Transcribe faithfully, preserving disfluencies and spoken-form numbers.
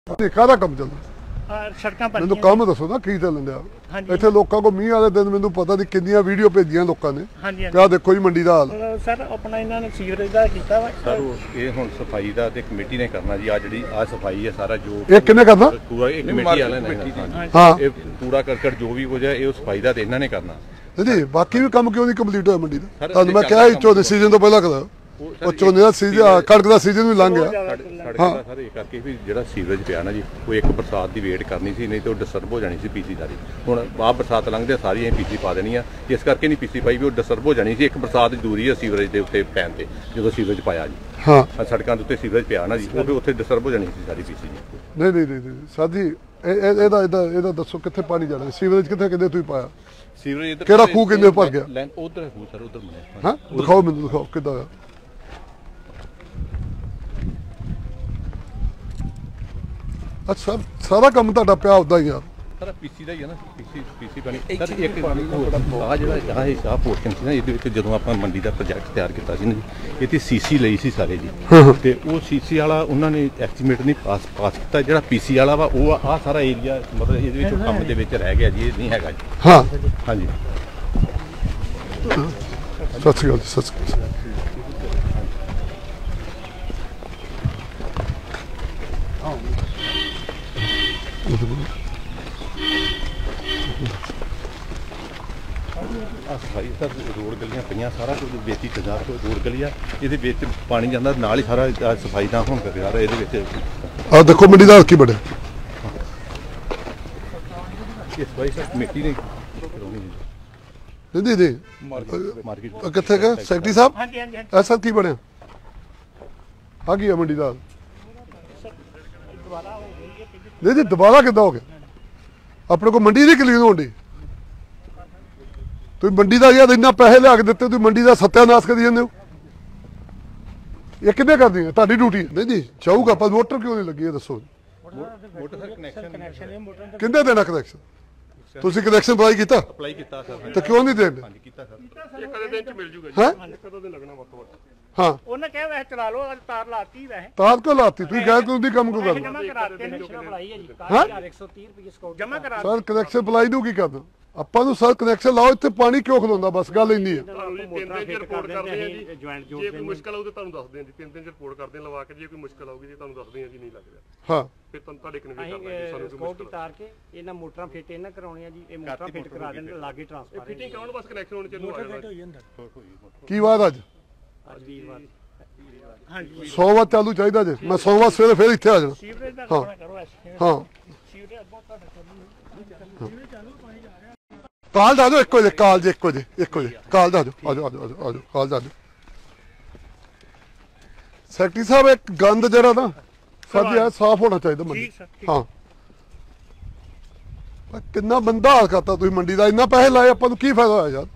ਕਾਹਦਾ ਕੰਮ ਚੱਲਦਾ? ਸੜਕਾਂ ਪਰ ਮੈਨੂੰ ਕੰਮ ਦੱਸੋ ਨਾ ਕੀ ਚੱਲਣ ਡਿਆ ਇੱਥੇ। ਲੋਕਾਂ ਕੋ ਮੀਂਹ ਵਾਲੇ ਦਿਨ ਮੈਨੂੰ ਪਤਾ ਨਹੀਂ ਕਿੰਨੀਆਂ ਵੀਡੀਓ ਭੇਜੀਆਂ ਲੋਕਾਂ ਨੇ ਕਿ ਆਹ ਦੇਖੋ ਜੀ ਮੰਡੀ ਦਾ ਹਾਲ। ਸਰ ਆਪਣਾ ਇਹਨਾਂ ਨੇ ਸੀਵਰੇਜ ਦਾ ਕੀਤਾ ਵਾ ਸਰ ਇਹ ਹੁਣ ਸਫਾਈ ਦਾ ਤੇ ਕਮੇਟੀ ਨੇ ਕਰਨਾ ਜੀ। ਆ ਜਿਹੜੀ ਆ ਸਫਾਈ ਹੈ ਸਾਰਾ ਜੋ ਇਹ ਕਿੰਨੇ ਕਰਨਾ? ਪੂਰਾ ਇਹ ਕਮੇਟੀ ਵਾਲਿਆਂ ਨੇ। ਹਾਂ ਇਹ ਕੂੜਾ ਕਰਕਟ ਜੋ ਵੀ ਕੁਝ ਹੈ ਇਹ ਸਫਾਈ ਦਾ ਤੇ ਇਹਨਾਂ ਨੇ ਕਰਨਾ ਜੀ। ਬਾਕੀ ਵੀ ਕੰਮ ਕਿਉਂ ਨਹੀਂ ਕੰਪਲੀਟ ਹੋਇਆ ਮੰਡੀ ਦਾ? ਤੁਹਾਨੂੰ ਮੈਂ ਕਿਹਾ ਝੋਨੇ ਸੀਜ਼ਨ ਤੋਂ ਪਹਿਲਾਂ ਕਰਾ ਉਹ ਝੋਨੇ ਦਾ ਸੀਜ਼ਨ ਕਣਕ ਦਾ ਸੀਜ਼ਨ ਵੀ ਲੰਘ ਗਿਆ। ਹਾਂ ਸਰ ਇਹ ਕਰਕੇ ਵੀ ਜਿਹੜਾ ਸੀਵਰੇਜ ਪਿਆ ਨਾ ਜੀ ਉਹ ਇੱਕ ਬਰਸਾਤ ਦੀ ਵੇਟ ਕਰਨੀ ਸੀ, ਨਹੀਂ ਤੇ ਉਹ ਡਿਸਟਰਬ ਹੋ ਜਾਣੀ ਸੀ ਪੀਸੀ ਸਾਰੀ। ਹੁਣ ਆਹ ਬਰਸਾਤ ਲੰਘਦੇ ਸਾਰੀਆਂ ਪੀਸੀ ਪਾ ਦੇਣੀ ਆ, ਇਸ ਕਰਕੇ ਨਹੀਂ ਪੀਸੀ ਪਾਈ ਵੀ ਉਹ ਡਿਸਟਰਬ ਹੋ ਜਾਣੀ ਸੀ। ਇੱਕ ਬਰਸਾਤ ਦੀ ਦੂਰੀ ਹੈ ਸੀਵਰੇਜ ਦੇ ਉੱਤੇ ਪੈਣ ਤੇ ਜਦੋਂ ਸੀਵਰੇਜ ਪਾਇਆ ਜੀ। ਹਾਂ ਸੜਕਾਂ ਦੇ ਉੱਤੇ ਸੀਵਰੇਜ ਪਿਆ ਨਾ ਜੀ ਉਹ ਉੱਥੇ ਡਿਸਟਰਬ ਹੋ ਜਾਣੀ ਸੀ ਸਾਰੀ ਪੀਸੀ ਜੀ। ਨਹੀਂ ਨਹੀਂ ਨਹੀਂ ਸਾਡੀ ਇਹਦਾ ਇਹਦਾ ਇਹਦਾ ਦੱਸੋ ਕਿੱਥੇ ਪਾਣੀ ਜਾਣਾ? ਸੀਵਰੇਜ ਕਿੱਥੇ ਕਹਿੰਦੇ ਤੁਸੀਂ ਪਾਇਆ? ਸੀਵਰੇਜ ਕਿਹੜਾ ਖੂਹ ਕਿੰਨੇ ਭਰ ਗਿਆ? ਉਧਰ ਖੂਹ ਸਰ ਉਧਰ ਬਣਿਆ। ਹਾਂ ਦਿਖਾਓ ਮੈਨੂੰ, ਦਿਖਾਓ ਕਿੱਦਾਂ ਆ। ਅੱਛਾ ਸਾਰਾ ਕੰਮ ਤੁਹਾਡਾ ਪਿਆ ਉਦਾਂ ਹੀ ਯਾਰ। ਸਰ ਪੀਸੀ ਦਾ ਹੀ ਹੈ ਨਾ, ਪੀਸੀ ਪੀਸੀ ਪਾਣੀ ਸਰ ਇੱਕ ਆ ਜਿਹੜਾ ਆਹ ਆਹ ਪੋਰਸ਼ਨ ਸੀ ਨਾ ਇਹਦੇ ਵਿੱਚ ਜਦੋਂ ਆਪਾਂ ਮੰਡੀ ਦਾ ਪ੍ਰੋਜੈਕਟ ਤਿਆਰ ਕੀਤਾ ਸੀ ਨਾ ਜੀ ਇਹ ਤੇ ਸੀਸੀ ਲਈ ਸੀ ਸਾਰੇ ਜੀ। ਤੇ ਉਹ ਸੀਸੀ ਵਾਲਾ ਉਹਨਾਂ ਨੇ ਐਸਟੀਮੇਟ ਨਹੀਂ ਪਾਸ ਪਾਸ ਕੀਤਾ। ਜਿਹੜਾ ਪੀਸੀ ਵਾਲਾ ਵਾ ਉਹ ਆਹ ਸਾਰਾ ਏਰੀਆ ਮਤਲਬ ਇਹਦੇ ਵਿੱਚ ਕੰਮ ਦੇ ਵਿੱਚ ਰਹਿ ਗਿਆ ਜੀ, ਇਹ ਨਹੀਂ ਹੈਗਾ ਜੀ। ਹਾਂ ਹਾਂਜੀ ਸਤਿ ਸ਼੍ਰੀ ਅਕਾਲ, ਸਤਿ ਸ਼੍ਰੀ ਅਕਾਲ। ਆ ਸਫਾਈ ਸਰ ਰੋਡ ਗਲੀਆਂ ਪਈਆਂ ਸਾਰਾ ਕੁਝ ਵੇਚੀ ਤਜਾਰ ਤੋਂ ਰੋਡ ਗਲੀਆਂ ਇਹਦੇ ਵਿੱਚ ਪਾਣੀ ਜਾਂਦਾ ਨਾਲ ਹੀ ਸਾਰਾ ਸਫਾਈ ਨਾ ਹੋਣ ਕਰਕੇ ਸਾਰਾ ਇਹਦੇ ਵਿੱਚ ਆ ਦੇਖੋ ਮੰਡੀ ਦਾ ਕੀ ਬਣਿਆ। ਇਹ ਸਫਾਈ ਸਰ ਕਮੇਟੀ ਨੇ ਕਰਾਉਣੀ ਜੀ। ਨਹੀਂ ਨਹੀਂ ਮਾਰਕੀਟ ਕਿੱਥੇ ਗਏ ਸੈਕਟਰੀ ਸਾਹਿਬ? ਹਾਂਜੀ ਹਾਂਜੀ ਐਸਾ ਕੀ ਬਣਿਆ? ਆ ਕੀ ਆ ਮੰਡੀ ਦਾ? ਨਹੀਂ ਜੀ ਦੁਬਾਰਾ ਕਿੱਦਾਂ ਹੋ ਗਿਆ? ਆਪਣੇ ਕੋਲ ਮੰਡੀ ਨਹੀਂ ਕਲੀਨ ਹੋਣ ਡਈ। ਤੁਸੀਂ ਮੰਡੀ ਦਾ ਯਾਰ ਇੰਨਾ ਪੈਸੇ ਲਿਆ ਕੇ ਦਿੱਤੇ, ਤੁਸੀਂ ਮੰਡੀ ਦਾ ਸੱਤਿਆਨਾਸ਼ ਕਰੀ ਜਾਂਦੇ ਹੋ। ਇਹ ਕਿੱਦਾਂ ਕਰਦੀ ਹੈ? ਤੁਹਾਡੀ ਡਿਊਟੀ ਨਹੀਂ ਜੀ। ਚਾਹੂਗਾ ਪਰ ਮੋਟਰ ਕਿਉਂ ਨਹੀਂ ਲੱਗੀ ਇਹ ਦੱਸੋ। ਮੋਟਰ ਸਰ ਕਨੈਕਸ਼ਨ ਕਿੰਨੇ ਦੇਣਾ ਕਨੈਕਸ਼ਨ? ਤੁਸੀਂ ਕਨੈਕਸ਼ਨ ਅਪਲਾਈ ਕੀਤਾ? ਅਪਲਾਈ ਕੀਤਾ ਸਰ। ਤੇ ਕਿਉਂ ਨਹੀਂ ਦੇਣ? ਹਾਂਜੀ ਕੀਤਾ ਸਰ। ਇੱਕ ਅੱਧੇ ਦਿਨ ਚ ਮਿਲ ਜੂਗਾ ਹੈ ਕਦੋਂ ਦਿਨ ਲੱਗਣਾ ਵੱਧ ਤੋਂ ਵੱਧ। ਹਾਂ ਉਹਨੇ ਕਿਹਾ ਵੈਸੇ ਚਲਾ ਲਓ, ਅੱਜ ਤਾਰ ਲਾਤੀ ਵੈਸੇ ਤਾਰ ਕੋ ਲਾਤੀ ਤੁਸੀਂ ਗੈਰ ਕਾਨੂੰਨੀ ਕੰਮ ਕਿਉਂ ਕਰਨਾ? ਜਮਾ ਕਰਾਤੇ ਨੇ ਬਣਾਈ ਹੈ ਜੀ ਹਾਂ ਇੱਕ ਸੌ ਤੀਹ ਰੁਪਏ ਸਕਾਊਟ ਜਮਾ ਕਰਾ ਸਰ ਕਨੈਕਸ਼ਨ ਅਪਲਾਈ ਨੂੰ ਕੀ ਕਰਨਾ ਆਪਾਂ ਨੂੰ? ਸਰ ਕਨੈਕਸ਼ਨ ਲਾਓ, ਇੱਥੇ ਪਾਣੀ ਕਿਉਂ ਖਲੋਂਦਾ? ਬਸ ਗੱਲ ਇੰਨੀ ਹੈ। ਤਿੰਨ ਦਿਨ ਚ ਰਿਪੋਰਟ ਕਰਦੇ ਆ ਜੀ। ਜੇ ਕੋਈ ਮੁਸ਼ਕਲ ਆਊ ਤਾਂ ਤੁਹਾਨੂੰ ਦੱਸਦੇ ਆ ਜੀ। ਤਿੰਨ ਦਿਨ ਚ ਰਿਪੋਰਟ ਕਰਦੇ ਆ ਲਵਾ ਕੇ, ਜੇ ਕੋਈ ਮੁਸ਼ਕਲ ਆਊਗੀ ਜੀ ਤੁਹਾਨੂੰ ਦੱਸਦੇ ਆ ਜੀ ਨਹੀਂ ਲੱਗ ਰਿਹਾ। ਹਾਂ ਫਿਰ ਤੁਹਾਨੂੰ ਤੁਹਾਡੇ ਕਨਵੇ ਕਰਨਾ ਜੀ। ਸਾਨੂੰ ਕੋਈ ਮੁਸ਼ਕਲ ਤਾਰ ਕੇ ਇਹਨਾਂ ਮੋਟਰਾਂ ਫਿੱਟ ਇਹਨਾਂ ਕਰਾਉਣੀਆਂ ਜੀ। ਇਹ ਮੋਟਰਾਂ ਫਿੱਟ ਕਰਾ ਦੇਣ ਲਾਗੇ ਟ੍ਰਾਂਸਫਰ ਫਿਟਿੰਗ ਕਰਾਉਣ ਬਸ ਕਨੈਕਸ਼ਨ ਹੋਣੇ ਚਾਹੀਦੇ। ਹੋ ਜਾਂਦਾ ਕੀ ਵਾਰ ਅੱਜ ਅੱਜ ਵੀਰਵਾਰ ਹਾਂਜੀ ਸੋਮਵਾਰ ਚਾਲੂ ਚਾਹੀਦਾ ਜੇ। ਮੈਂ ਸੋਮਵਾਰ ਸਵੇਰੇ ਫਿਰ ਇੱਥੇ ਆ ਜਾਣਾ। ਸੀਵਰੇਜ ਦਾ ਕੰਮ ਕਰੋ ਐਸੇ ਹਾਂ ਸੀਵਰੇਜ ਬਹੁਤ ਤੁਹਾਡਾ ਕਰਨੀ ਸੀਵਰੇਜ ਚਾਲੂ ਪਾਣੀ ਜਾ ਰਿਹਾ। ਕਾਲ ਦਾ ਦਿਓ ਇੱਕੋ ਜੇ, ਕਾਲ ਜੇ ਇੱਕੋ ਜੇ, ਇੱਕੋ ਜੇ ਕਾਲ ਦਾ ਦਿਓ। ਆ ਜਾਓ ਆ ਜਾਓ ਆ ਜਾਓ ਕਾਲ ਦਾ ਦਿਓ। ਸੈਕਟਰੀ ਸਾਹਿਬ ਇੱਕ ਗੰਦ ਜਿਹੜਾ ਨਾ ਸਾਡੀ ਆ ਸਾਫ਼ ਹੋਣਾ ਚਾਹੀਦਾ ਮੰਡੀ। ਹਾਂ ਕਿੰਨਾ ਬੰਦਾ ਹਾਲ ਕਰਤਾ ਤੁਸੀਂ ਮੰਡੀ ਦਾ। ਇੰਨਾ ਪੈਸੇ ਲਾਏ ਆਪਾਂ ਨੂੰ ਕੀ ਫਾਇਦਾ ਹੋਇਆ ਯਾਰ?